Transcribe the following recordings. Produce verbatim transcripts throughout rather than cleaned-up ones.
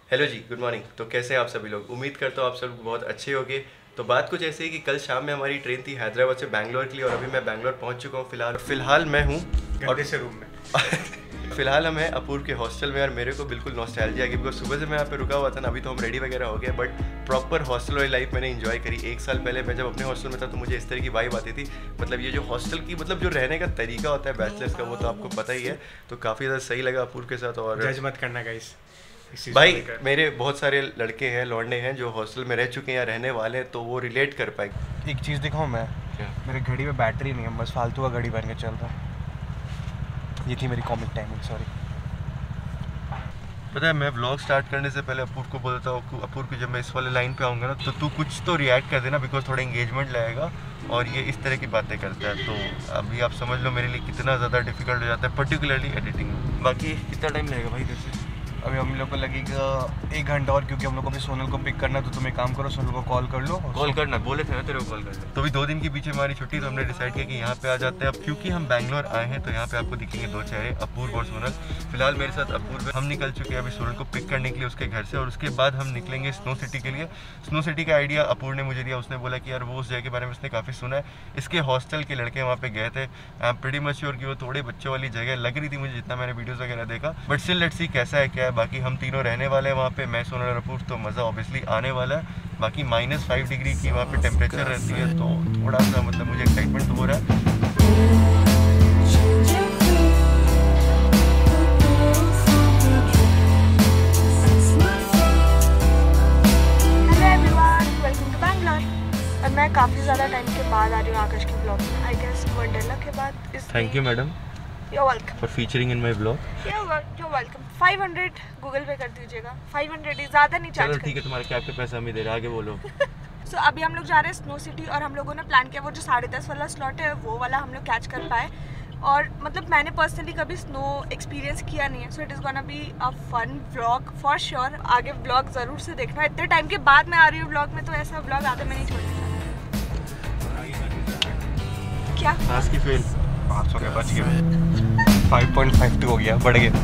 Hello जी, good morning. तो कैसे हैं आप सभी लोग? उम्मीद करता हूँ आप सब बहुत अच्छे होंगे। तो बात कुछ ऐसी है कि कल शाम में हमारी ट्रेन थी हैदराबाद से बैंगलोर के लिए और अभी मैं बैंगलोर पहुँच चुका हूँ। फिलहाल फिलहाल मैं हूँ और से रूम में फिलहाल हम हैं अपूर्व के हॉस्टल में और मेरे को बिल्कुल नॉस्टैल्जिया है बिकॉज सुबह से मैं यहाँ पे रुका हुआ था ना। अभी तो हम रेडी वगैरह हो गए बट प्रॉपर हॉस्टल वाली लाइफ मैंने एंजॉय करी। एक साल पहले मैं जब अपने हॉस्टल में था तो मुझे इस तरह की वाइब आती थी। मतलब ये जो हॉस्टल की मतलब जो रहने का तरीका होता है बैचलर्स का, वो तो आपको पता ही है। तो काफ़ी ज़्यादा सही लगा अपूर्व के साथ। और जज मत करना गाइस, भाई मेरे बहुत सारे लड़के हैं, लौंडे हैं जो हॉस्टल में रह चुके हैं या रहने वाले हैं, तो वो रिलेट कर पाए। एक चीज़ दिखाऊं मैं? क्या? मेरे घड़ी में बैटरी नहीं है, बस फालतू का घड़ी बन के चल रहा है। ये थी मेरी कॉमिक टाइमिंग, सॉरी। पता है मैं व्लॉग स्टार्ट करने से पहले अपूर्व को बोलता हूँ, अपूर्व को जब मैं इस वाले लाइन पे आऊँगा ना तो तू कुछ तो रिएक्ट कर देना बिकॉज थोड़ा एंगेजमेंट लगेगा। और ये इस तरह की बातें करता है तो अभी आप समझ लो मेरे लिए कितना ज़्यादा डिफिकल्ट हो जाता है, पर्टिकुलरली एडिटिंग। बाकी कितना टाइम लगेगा भाई इधर से? अभी हम लोग को लगेगा एक घंटा और, क्योंकि हम लोग को भी सोनल को पिक करना है। तो तुम एक काम करो, सोनल को कॉल कर लो। कॉल करना बोले थे ना तेरे को कॉल करना। तो अभी दो दिन के पीछे हमारी छुट्टी, तो हमने डिसाइड किया कि यहाँ पे आ जाते हैं। अब क्योंकि हम बैंगलोर आए हैं तो यहाँ पे आपको दिखेंगे दो चेहरे, अपूर्व और सोनल। फिलहाल मेरे साथ अपूर्व, हम निकल चुके हैं अभी सोनल को पिक करने के लिए उसके घर से। और उसके बाद हम निकलेंगे स्नो सिटी के लिए। स्नो सिटी का आइडिया अपूर्व ने मुझे दिया। उसने बोला कि यार वो उस जगह के बारे में उसने काफ़ी सुना है, इसके हॉस्टल के लड़के वहाँ पे गए थे। I am pretty much sure कि वो थोड़े बच्चों वाली जगह लग रही थी मुझे जितना मैंने वीडियोज़ वगैरह देखा। बट स्टिल लेट्स सी कैसा है क्या है। बाकी हम तीनों रहने वाले हैं वहाँ पे, मैं सोनल और अपूर्व, तो मज़ा ऑब्वियसली आने वाला है। बाकी माइनस फाइव डिग्री की वहाँ पे टेम्परेचर रहती है तो थोड़ा सा मतलब मुझे एक्साइटमेंट तो हो रहा है। और मैं काफ़ी ज़्यादा टाइम के बाद आ रही हूँ आकाश के ब्लॉग में। आई गेस वंडरला के बाद। Thank you madam You're welcome. for featuring in my vlog. You're you're welcome. five hundred Google pay कर दीजिएगा। five hundred ही ज़्यादा नहीं चार्ज कर। ठीक है, तुम्हारे कैब पे पैसा हम ही दे रहे हैं, आगे बोलो। सो so, अभी हम लोग जा रहे हैं स्नो सिटी और हम लोगों ने प्लान किया वो जो साढ़े दस वाला स्लॉट है वो वाला हम लोग कैच कर पाए। और मतलब मैंने पर्सनली कभी स्नो एक्सपीरियंस किया नहीं है, so it is gonna be a fun vlog for sure. आगे व्लॉग ज़रूर से देखना। इतने टाइम के बाद मैं आ रही हूँ व्लॉग में, तो ऐसा व्लॉग आधे में नहीं छोड़ना। क्या आज की फेल पाँच सौ के बच गए, फाइव पॉइंट फाइव टू हो गया, बढ़ गया।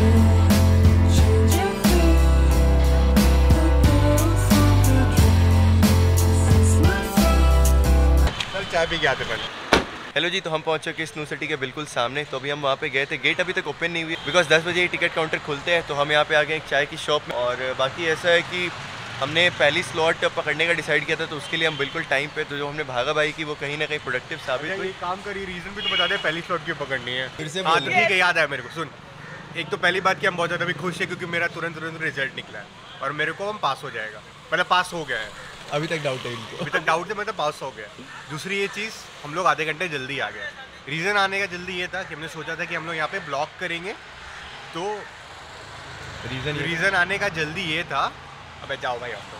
चल चाय पी के आते पहले। हेलो जी, तो हम पहुंच चुके स्नो सिटी के बिल्कुल सामने। तो अभी हम वहाँ पे गए थे, गेट अभी तक ओपन नहीं हुई बिकॉज दस बजे ही टिकट काउंटर खुलते हैं। तो हम यहाँ पे आ गए एक चाय की शॉप में। और बाकी ऐसा है कि हमने पहली स्लॉट पकड़ने का डिसाइड किया था तो उसके लिए हम बिल्कुल टाइम पे, तो जो हमने भागा भाई की वो कहीं ना कहीं प्रोडक्टिव साबित हुई। काम करी, रीजन भी तो बता दे, पहली स्लॉट क्यों पकड़नी है। फिर से हाँ तो ठीक है, याद है मेरे को। सुन, एक तो पहली बात कि हम बहुत ज़्यादा भी खुश है क्योंकि मेरा तुरंत तुरंत रिजल्ट निकला है और मेरे को हम पास हो जाएगा। मतलब पास हो गया है, अभी तक डाउट है इनको। अभी तक डाउट है, मतलब पास हो गया। दूसरी ये चीज़, हम लोग आधे घंटे जल्दी आ गए। रीज़न आने का जल्दी ये था कि हमने सोचा था कि हम लोग यहाँ पे ब्लॉक करेंगे, तो रीज़न रीज़न आने का जल्दी ये था। अबे जाओ भाई, आप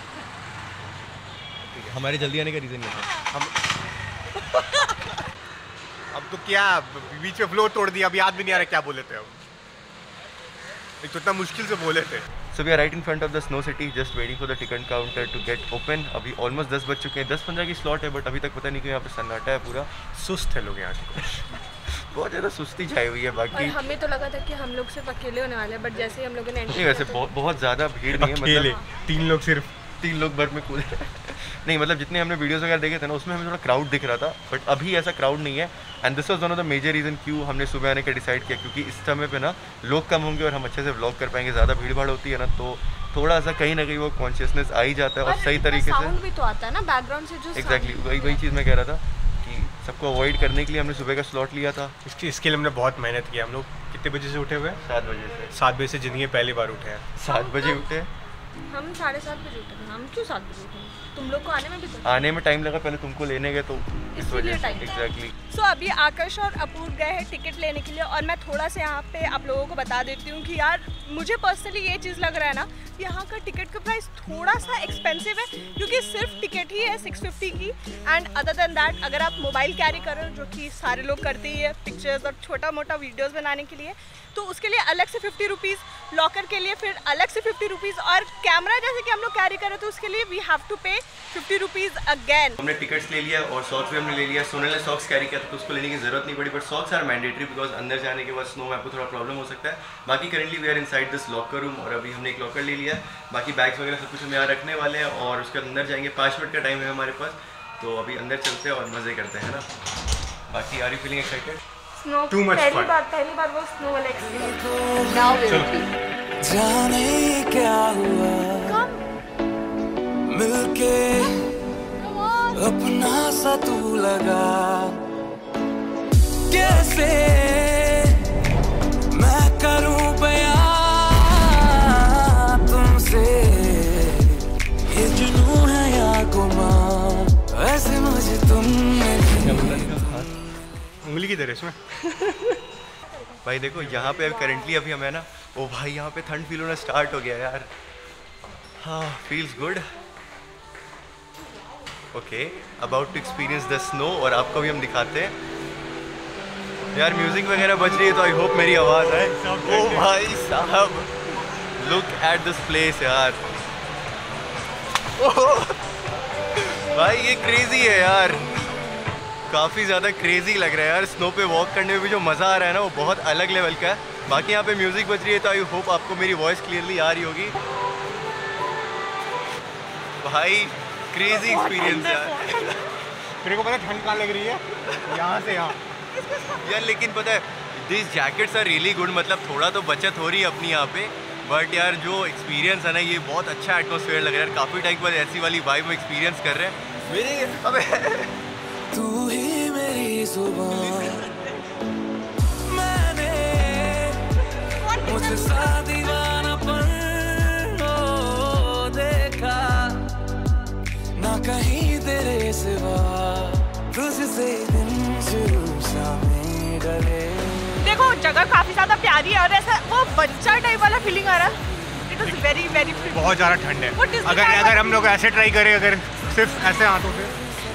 हमारे जल्दी आने का रीज़न ये था। हम अब तो क्या बीच में फ्लो तोड़ दिया, अब याद भी नहीं आ रहा क्या बोले थे हम। एक तो इतना मुश्किल से बोले थे। So we are right in front of the snow city, just waiting for the ticket counter to get open. अभी ऑलमोस्ट दस बज चुके हैं, दस पंद्रह की स्लॉट है बट अभी तक पता नहीं क्यों यहाँ पे सन्नाटा है पूरा। सुस्त है लोग यहाँ के, बहुत ज़्यादा सुस्ती छाई हुई है। बाकी और हमें तो लगा था कि हम लोग सिर्फ अकेले होने वाले हैं, बट जैसे ही हम लोगों ने नहीं, वैसे बहुत बहुत ज़्यादा भीड़ नहीं है। मतलब तीन लोग सिर्फ तीन लोग बर्फ में कूदे नहीं, मतलब जितने हमने वीडियोस वगैरह देखे थे ना उसमें हमें थोड़ा क्राउड दिख रहा था बट अभी ऐसा क्राउड नहीं है। And this was one of the major reason क्यों हमने सुबह आने का डिसाइड किया, क्योंकि इस समय पे ना लोग कम होंगे और हम अच्छे से व्लॉग कर पाएंगे। ज़्यादा भीड़ भाड़ होती है ना तो थोड़ा सा कहीं ना कहीं वो कॉन्शियसनेस आ ही जाता है और सही तरीके से साउंड भी तो आता है ना बैकग्राउंड से जो। एग्जैक्टली वही वही चीज़ मैं कह रहा था कि सबको अवॉइड करने के लिए हमने सुबह का स्लॉट लिया था। इसकी इसके लिए हमने बहुत मेहनत की। हम लोग कितने बजे से उठे हुए हैं? सात बजे से। सात बजे से जिंदगी पहली बार उठे हैं। सात बजे उठे हम साढ़े सात बजे उठे थे। हम क्यों सात बजे उठे? तुम लोग को आने में भी तो आने में टाइम लगा, पहले तुमको लेने गए तो इस वजह से। एग्जैक्टली। सो अभी आकाश और अपूर्व गए हैं टिकट लेने के लिए और मैं थोड़ा सा यहाँ पे आप लोगों को बता देती हूँ कि यार मुझे पर्सनली ये चीज़ लग रहा है ना, यहाँ का टिकट का प्राइस थोड़ा सा एक्सपेंसिव है क्योंकि सिर्फ टिकट ही है सिक्स फिफ्टी की। एंड अदर देन दैट अगर आप मोबाइल कैरी कर रहे हो, जो कि सारे लोग करते ही है पिक्चर्स और छोटा मोटा वीडियोस बनाने के लिए, तो उसके लिए अलग से फिफ्टी रुपीज़, लॉकर के लिए फिर अलग से फिफ्टी रुपीज़, और कैमरा जैसे कि हम लोग कैरी कर रहे थे उसके लिए we have to pay fifty rupees again. हमने टिकट्स ले लिया और सॉक्स भी हमने ले लिया। सोनल ने सॉक्स कैरी किया तो उसको लेने की जरूरत नहीं पड़ी, but socks are mandatory because अंदर जाने के बाद स्नो में आपको थोड़ा प्रॉब्लम हो सकता है। बाकी currently we are in inside this locker room और अभी हमने एक लॉकर ले लिया है। बाकी बैग्स वगैरह सब कुछ हम यहाँ रखने वाले हैं और उसके अंदर जाएंगे। पाँच मिनट का टाइम है हमारे पास, तो अभी अंदर चलते हैं और मज़े करते हैं ना। बाकी are you feeling excited? Snow Too much पहली fun. बार पहली बार वो स्नो वाला एक्सपीरियंस। जाने क्या हुआ मिलके अपना सा तू लगा, कैसे मैं करूं बयां तुमसे, ये जुनून है या गुमान, ऐसे मुझे तुम उंगली की तरह इसमें। भाई देखो यहाँ पे करेंटली अभी हमें ना, ओ भाई यहाँ पे ठंड फील होना स्टार्ट हो गया यार। हाँ, feels good. Okay, about to experience the snow और आपको भी हम दिखाते हैं यार। म्यूजिक वगैरह बज रही है तो आई होप मेरी आवाज़ आए। ओ भाई साहब, लुक एट दिस प्लेस यार। ओह भाई ये क्रेजी है यार, काफ़ी ज़्यादा क्रेजी लग रहा है यार। स्नो पे वॉक करने में भी जो मज़ा आ रहा है ना वो बहुत अलग लेवल का है। बाकी यहाँ पे म्यूज़िक बज रही है तो आई होप आपको मेरी वॉइस क्लियरली आ रही होगी। भाई क्रेजी एक्सपीरियंस यार। तेरे को पता ठंड कहाँ लग रही है? यहाँ से यहाँ यार, लेकिन पता है this jackets are really good. मतलब थोड़ा तो बचत हो रही है अपनी यहाँ पे, बट यार जो एक्सपीरियंस है ना ये बहुत अच्छा एटमॉस्फेयर लग रहा है। काफ़ी टाइम बाद ऐसी वाली वाइब में एक्सपीरियंस कर रहे हैं मेरे। अबे तू ही मेरी जुबान, मैंने मुझसे सा दीवानापन देखा, ना कहीं तेरे सिवा, तुझसे दिन शुरू शामें डले। देखो जगह काफी ज्यादा प्यारी है और ऐसा वो बच्चा टाइप वाला फीलिंग आ रहा है। इट वाज वेरी वेरी बहुत ज़्यादा ठंड है। अगर अगर हम लोग ऐसे ट्राई करें, अगर सिर्फ ऐसे हाथों से,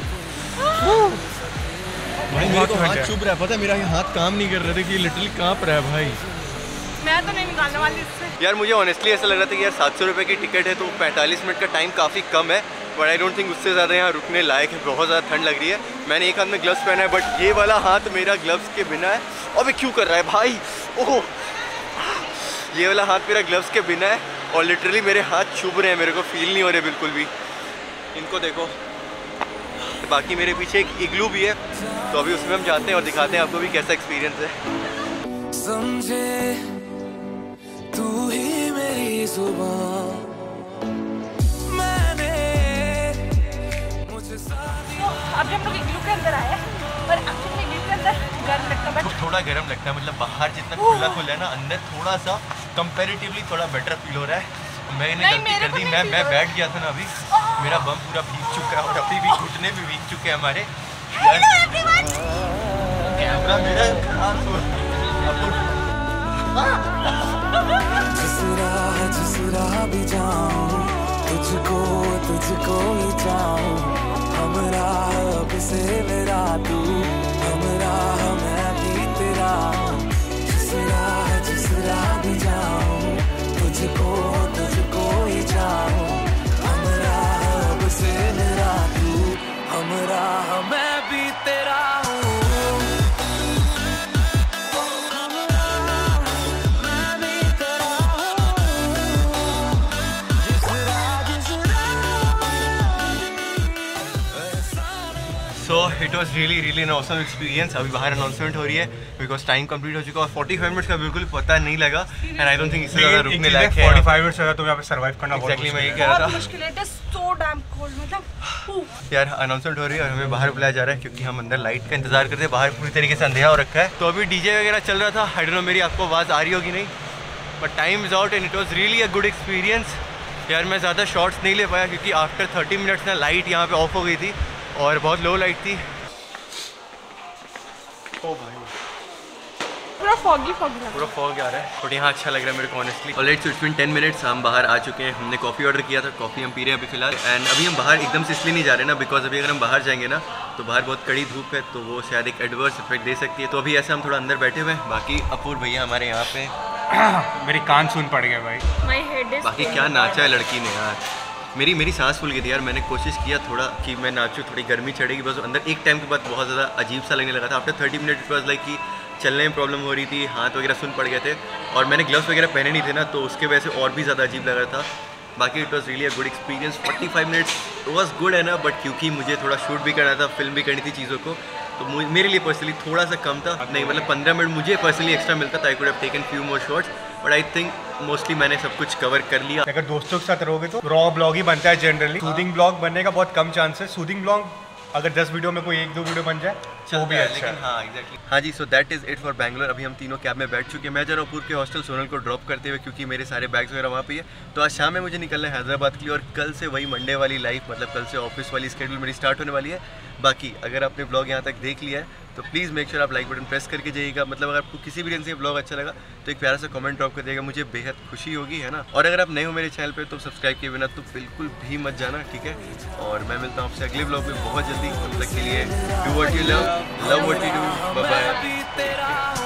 भाई मेरे को हाथ चुभ रहा है, पता है मेरा ये हाथ काम नहीं कर रहे थे कि लिटरली कांप रहा है भाई। मैं तो नहीं निकालने वाली इससे। यार मुझे ऑनेस्टली ऐसा लग रहा था कि यार सात सौ रुपये की टिकट है तो पैंतालीस मिनट का टाइम काफ़ी कम है, बट आई डोंट थिंक उससे ज़्यादा यहाँ रुकने लायक है। बहुत ज़्यादा ठंड लग रही है। मैंने एक हाथ में ग्लव्स पहना है, बट ये वाला हाथ मेरा ग्लव्स के बिना है। अबे क्यों कर रहा है भाई? ओह, ये वाला हाथ मेरा ग्लव्स के बिना है और लिटरली मेरे हाथ चुभ रहे हैं, मेरे को फील नहीं हो रहे बिल्कुल भी। इनको देखो। बाकी मेरे पीछे एक इग्लू भी है, तो अभी उसमें हम जाते हैं और दिखाते हैं आपको भी कैसा एक्सपीरियंस है। समझे तू ही मेरी जुबान, मैंने मुझे साथ। अभी हम लोग इग्लू के अंदर आए हैं और एक्चुअली इग्लू के अंदर गर्म लगता है, बट थोड़ा गर्म लगता है। मतलब बाहर जितना खुला खुला है ना, अंदर थोड़ा सा कंपैरेटिवली थोड़ा बेटर फील हो रहा है। मैंने गलती कर दी, मैं मैं बैठ गया था ना अभी, मेरा बम पूरा भीग चुका है और अभी भी घुटने भी भीग चुके हैं हमारे। कैमरा मेरा खराब हो जिस राह जिस राह भी जाऊं, तुझको तुझको ही चाहूं, हमरा अब से मेरा तू, हमरा मैं भी तेरा हूं। जिस राह जिस राह भी जाऊं, तुझको तुझको ही चाहूं, हमरा अब से मेरा तू, हमरा मैं भी तेरा हूं। So it was really really an awesome experience. अभी बाहर अनाउंसमेंट हो रही है बिकॉज टाइम कंप्लीट हो चुका है और पैंतालीस मिनट्स का बिल्कुल पता नहीं लगा एंड आई डोंट थिंक इससे ज़्यादा रुकने लायक है। पैंतालीस मिनट से तो यहाँ पे सर्वाइव करना बहुत एक्जैक्टली मैं ये मुश्किल कह रहा बहुत था मुश्किल है। It is so damn cold. मतलब यार अनाउंसमेंट हो रही है और हमें बाहर बुलाया जा रहा है क्योंकि हम अंदर लाइट का इंतजार करते हैं। बाहर पूरी तरीके से अंधेरा हो रखा है, तो अभी डीजे वगैरह चल रहा था। आई डोंट नो मेरी आपको आवाज़ आ रही होगी नहीं, but time is out and it was really a good experience. यार मैं ज़्यादा शॉर्ट्स नहीं ले पाया क्योंकि आफ्टर थर्टी मिनट्स ना लाइट यहाँ पे ऑफ हो गई थी और बहुत लो लाइट थी। ओ भाई पूरा फॉगी फॉगी लग पूरा फॉग आ रहा है, बट यहाँ अच्छा लग रहा है मेरे को honestly. Alright, so it's been ten minutes, हम बाहर आ चुके हैं। हमने कॉफ़ी ऑर्डर किया था, कॉफ़ी हम पी रहे हैं अभी फिलहाल। एंड अभी हम बाहर एकदम से इसलिए नहीं जा रहे ना बिकॉज अभी अगर हम बाहर जाएंगे ना तो बाहर बहुत कड़ी धूप है, तो वो शायद एक एडवर्स इफेक्ट दे सकती है। तो अभी ऐसे हम थोड़ा अंदर बैठे हुए हैं। बाकी अपूर्व भैया हमारे यहाँ पे मेरी कान सुन पड़ गया भाई। माय हेड इज बाकी क्या नाचा है लड़की ने यार। मेरी मेरी सांस फूल गई थी यार। मैंने कोशिश किया थोड़ा कि मैं नाचूँ, थोड़ी गर्मी चढ़ेगी, बस अंदर एक टाइम के बाद बहुत ज़्यादा अजीब सा लगने लगा था। After thirty minute it was like कि चलने में प्रॉब्लम हो रही थी, हाथ वगैरह सुन पड़ गए थे और मैंने ग्लव्स वगैरह पहने नहीं थे ना, तो उसके वजह से और भी ज़्यादा अजीब लग रहा था। बाकी it was really a good experience. Forty five minutes was good है ना, बट क्योंकि मुझे थोड़ा शूट भी करना था, फिल्म भी करनी थी चीज़ों को, तो मेरे लिए पर्सनली थोड़ा सा कम था। नहीं मतलब पंद्रह मिनट मुझे पर्सनली एक्स्ट्रा मिलता था, I could have taken few more shots, but I think mostly मैंने सब कुछ कवर कर लिया। अगर दोस्तों के साथ रहोगे तो रॉ ब्लॉग ही बनता है जनरली, सूदिंग ब्लॉग बनने का बहुत कम चांस है। सूदिंग ब्लॉग अगर दस वीडियो में कोई एक दो वीडियो बन जाए तो भी अच्छा है। हाँ एग्जैक्टली। हाँ जी, so that is it for Bangalore. अभी हम तीनों कैब में बैठ चुके हैं। मैं जा रहा हूँ अपूर्व के हॉस्टल सोनल को ड्रॉप करते हुए, क्योंकि मेरे सारे बैग्स वगैरह वहाँ पे है। तो आज शाम में मुझे निकलना है हैदराबाद के लिए और कल से वही मंडे वाली लाइफ, मतलब कल से ऑफिस वाली स्केड्यूल मेरी स्टार्ट होने वाली है। बाकी अगर आपने ब्लॉग यहाँ तक देख लिया है तो प्लीज़ मेक श्योर आप लाइक बटन प्रेस करके जाइएगा। मतलब अगर आपको किसी भी रीजन से ब्लॉग अच्छा लगा तो एक प्यारा सा कमेंट ड्रॉप कर देगा, मुझे बेहद खुशी होगी, है ना। और अगर आप नए हो मेरे चैनल पे तो सब्सक्राइब किए बिना तो बिल्कुल भी मत जाना, ठीक है। और मैं मिलता हूँ आपसे अगले ब्लॉग में बहुत जल्दी। तब तक के लिए do what you love, love what you do, bye bye.